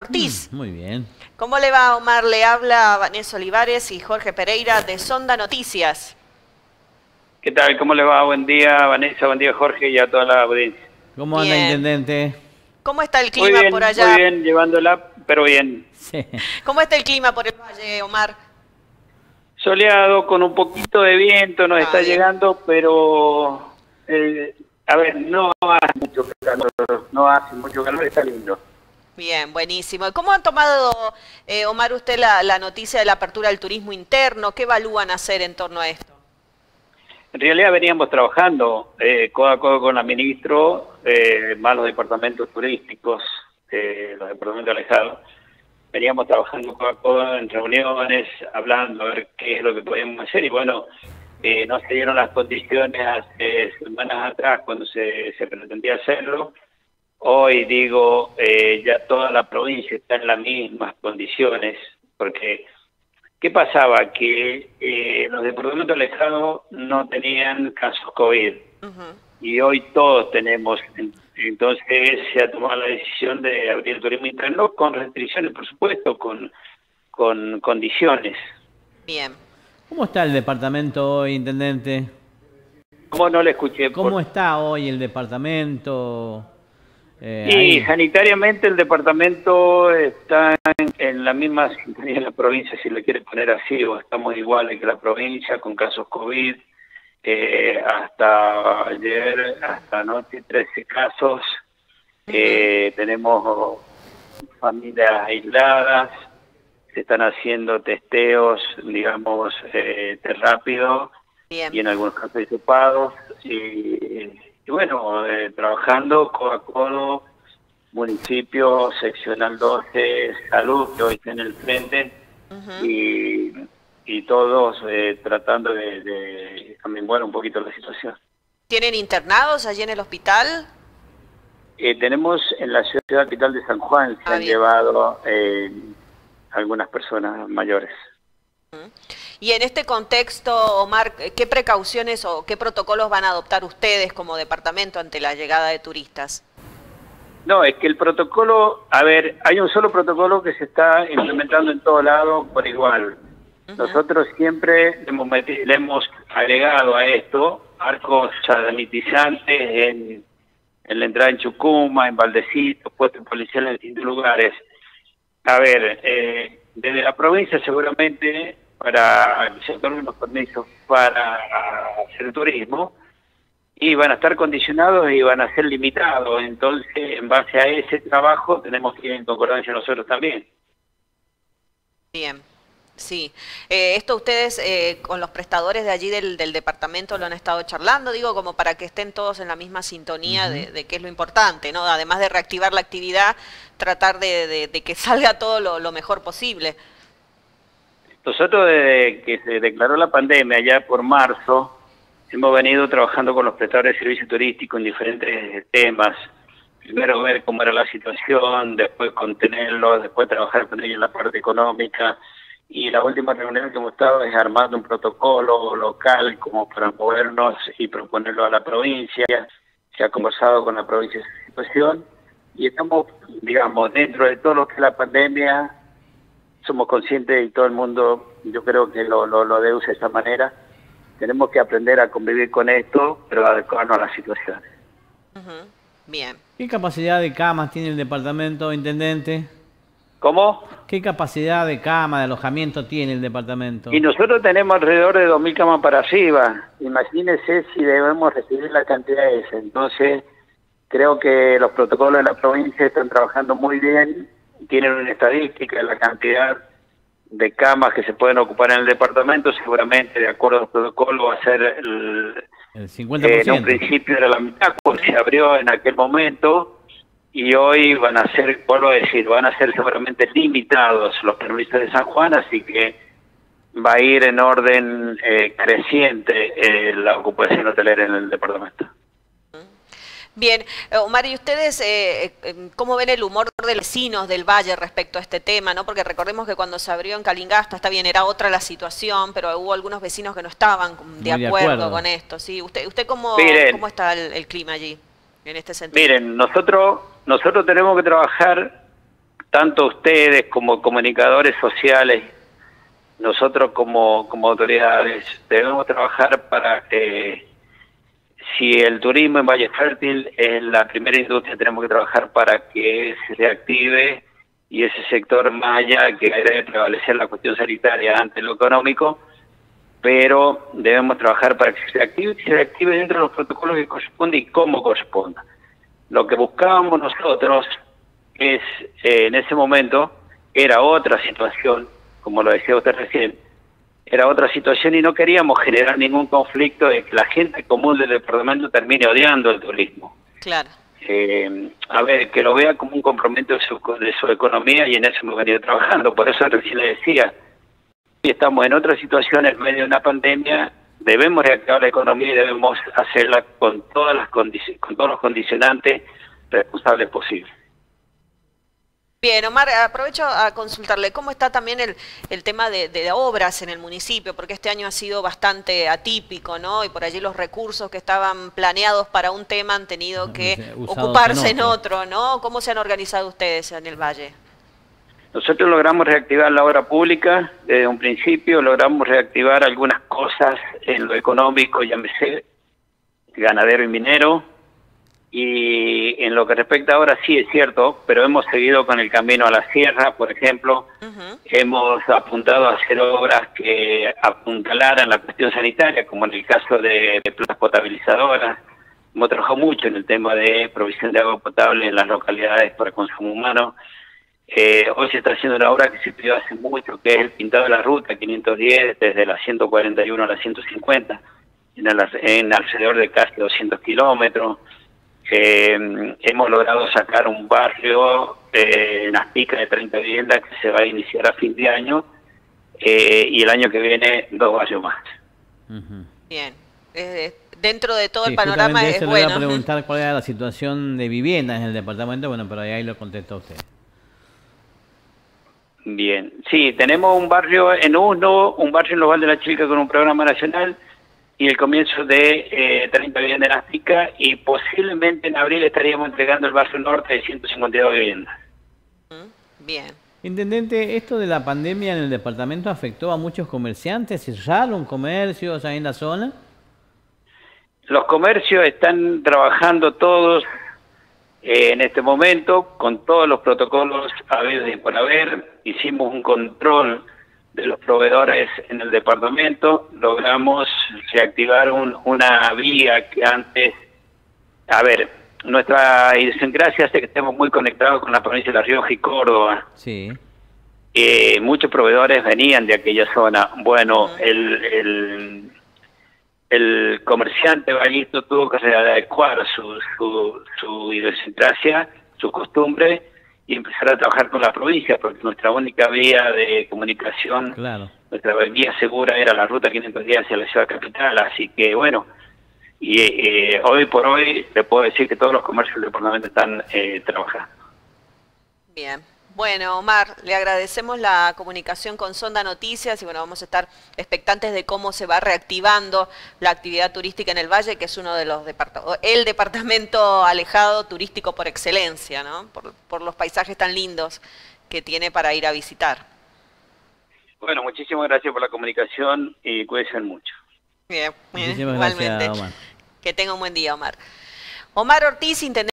Ortiz. Muy bien. ¿Cómo le va, Omar? Le habla Vanessa Olivares y Jorge Pereira de Sonda Noticias. ¿Qué tal? ¿Cómo le va? Buen día, Vanessa, buen día, Jorge, y a toda la audiencia. ¿Cómo anda, Bien. intendente? ¿Cómo está el clima por allá? Muy bien, llevándola, pero bien. Sí. ¿Cómo está el clima por el valle, Omar? Soleado, con un poquito de viento, nos está bien. llegando, pero, a ver, no hace mucho calor, está lindo. Bien, buenísimo. ¿Cómo han tomado, Omar, usted la noticia de la apertura del turismo interno? ¿Qué evalúan hacer en torno a esto? En realidad veníamos trabajando codo a codo con la ministro, más los departamentos turísticos, los departamentos alejados. Veníamos trabajando codo a codo en reuniones, hablando a ver qué es lo que podíamos hacer. Y bueno, no se dieron las condiciones hace semanas atrás cuando se pretendía hacerlo. Hoy digo, ya toda la provincia está en las mismas condiciones, porque ¿qué pasaba? Que los departamentos alejados no tenían casos COVID y hoy todos tenemos. Entonces se ha tomado la decisión de abrir el turismo interno con restricciones, por supuesto, con condiciones. Bien. ¿Cómo está el departamento hoy, intendente? ¿Cómo no le escuché? ¿Cómo está hoy el departamento? Y sanitariamente el departamento está en la misma sintonía de la provincia, si le quiere poner así, o estamos iguales que la provincia, con casos COVID, hasta ayer, hasta anoche, 13 casos, tenemos familias aisladas, se están haciendo testeos, digamos, rápido, Bien. y en algunos casos hisopados, y bueno, trabajando codo a codo, municipio, seccional 12, salud, que hoy está en el frente, y todos tratando de aminorar un poquito la situación. ¿Tienen internados allí en el hospital? Tenemos en la ciudad capital de San Juan, se han llevado algunas personas mayores. Y en este contexto, Omar, ¿qué precauciones o qué protocolos van a adoptar ustedes como departamento ante la llegada de turistas? No, es que el protocolo, a ver, hay un solo protocolo que se está implementando en todo lado por igual. Nosotros siempre le hemos agregado a esto arcos sanitizantes en la entrada en Chucuma, en Valdecito, puestos policiales en distintos lugares. A ver, desde la provincia seguramente para el sector de los permisos para hacer turismo, y van a estar condicionados y van a ser limitados. Entonces, en base a ese trabajo, tenemos que ir en concordancia nosotros también. Bien, sí. Esto ustedes con los prestadores de allí del departamento lo han estado charlando, digo, como para que estén todos en la misma sintonía de qué es lo importante, ¿no? Además de reactivar la actividad, tratar de que salga todo lo mejor posible. Nosotros, desde que se declaró la pandemia, ya por marzo, hemos venido trabajando con los prestadores de servicios turísticos en diferentes temas. Primero ver cómo era la situación, después contenerlo, después trabajar con ellos en la parte económica. Y la última reunión que hemos estado es armando un protocolo local como para movernos y proponerlo a la provincia. Se ha conversado con la provincia de esa situación y estamos, digamos, dentro de todo lo que es la pandemia, somos conscientes y todo el mundo, yo creo que lo deduce de esta manera. Tenemos que aprender a convivir con esto, pero adecuarnos a las situaciones. Bien. ¿Qué capacidad de camas tiene el departamento, intendente? ¿Cómo? ¿Qué capacidad de cama, de alojamiento tiene el departamento? Y nosotros tenemos alrededor de 2.000 camas para arriba. Imagínense si debemos recibir la cantidad esa. Entonces, creo que los protocolos de la provincia están trabajando muy bien. Tienen una estadística de la cantidad de camas que se pueden ocupar en el departamento. Seguramente, de acuerdo al protocolo, va a ser el 50%. En un principio era la mitad, pues se abrió en aquel momento, y hoy van a ser, vuelvo a decir, van a ser seguramente limitados los permisos de San Juan, así que va a ir en orden creciente la ocupación hotelera en el departamento. Bien, Omar, ¿y ustedes cómo ven el humor de los vecinos del Valle respecto a este tema, ¿no? Porque recordemos que cuando se abrió en Calingasta, está bien, era otra la situación, pero hubo algunos vecinos que no estaban de acuerdo con esto, ¿sí? ¿Usted cómo está el clima allí, en este sentido? Miren, nosotros tenemos que trabajar tanto ustedes como comunicadores sociales, nosotros como autoridades, debemos trabajar para que, si el turismo en Valle Fértil es la primera industria, tenemos que trabajar para que se reactive y ese sector, más allá que debe prevalecer la cuestión sanitaria ante lo económico, pero debemos trabajar para que se reactive dentro de los protocolos que corresponde y cómo corresponda. Lo que buscábamos nosotros es, en ese momento, era otra situación, como lo decía usted recién, era otra situación y no queríamos generar ningún conflicto de que la gente común del departamento termine odiando el turismo. Claro. A ver, que lo vea como un compromiso de su economía, y en eso hemos venido trabajando. Por eso recién le decía, si estamos en otra situación en medio de una pandemia, debemos reactivar la economía y debemos hacerla con todas las con todos los condicionantes responsables posibles. Bien, Omar, aprovecho a consultarle, ¿cómo está también el tema de obras en el municipio? Porque este año ha sido bastante atípico, ¿no? Y por allí los recursos que estaban planeados para un tema han tenido que ocuparse en otro, ¿no? ¿Cómo se han organizado ustedes en el Valle? Nosotros logramos reactivar la obra pública desde un principio, logramos reactivar algunas cosas en lo económico, llámese ganadero y minero, y en lo que respecta ahora sí es cierto, pero hemos seguido con el camino a la sierra, por ejemplo. Hemos apuntado a hacer obras que apuntalaran la cuestión sanitaria, como en el caso de plantas potabilizadoras. Hemos trabajado mucho en el tema de provisión de agua potable en las localidades para consumo humano. Hoy se está haciendo una obra que se pidió hace mucho, que es el pintado de la ruta 510 desde la 141 a la 150, en alrededor de casi 200 kilómetros. Hemos logrado sacar un barrio en Aspica de 30 viviendas que se va a iniciar a fin de año, y el año que viene 2 barrios más. Bien, dentro de todo el panorama es bueno. Le iba a preguntar cuál era la situación de viviendas en el departamento, bueno, pero ahí lo contestó usted. Bien, sí, tenemos un barrio en Usno, un barrio en Los Valles de la Chilca con un programa nacional, y el comienzo de 30 viviendas en Aspica, y posiblemente en abril estaríamos entregando el barrio norte de 152 viviendas. Bien. Intendente, ¿esto de la pandemia en el departamento afectó a muchos comerciantes? ¿Cerraron comercios ahí en la zona? Los comercios están trabajando todos en este momento con todos los protocolos habidos y por haber. Hicimos un control de los proveedores en el departamento, logramos reactivar una vía que antes, a ver, nuestra idiosincrasia hace que estemos muy conectados con la provincia de La Rioja y Córdoba. Sí. Muchos proveedores venían de aquella zona. Bueno, el comerciante vallito tuvo que readecuar su idiosincrasia, su costumbre, y empezar a trabajar con la provincia, porque nuestra única vía de comunicación, nuestra vía segura era la ruta 510 hacia la ciudad capital. Así que bueno, y hoy por hoy le puedo decir que todos los comercios del departamento están trabajando. Bien. Bueno, Omar, le agradecemos la comunicación con Sonda Noticias y bueno, vamos a estar expectantes de cómo se va reactivando la actividad turística en el Valle, que es uno de los el departamento alejado turístico por excelencia, ¿no? Por los paisajes tan lindos que tiene para ir a visitar. Bueno, muchísimas gracias por la comunicación y cuídense mucho. Bien, muchísimas igualmente. Gracias, Omar. Que tenga un buen día, Omar. Omar Ortiz, intendente.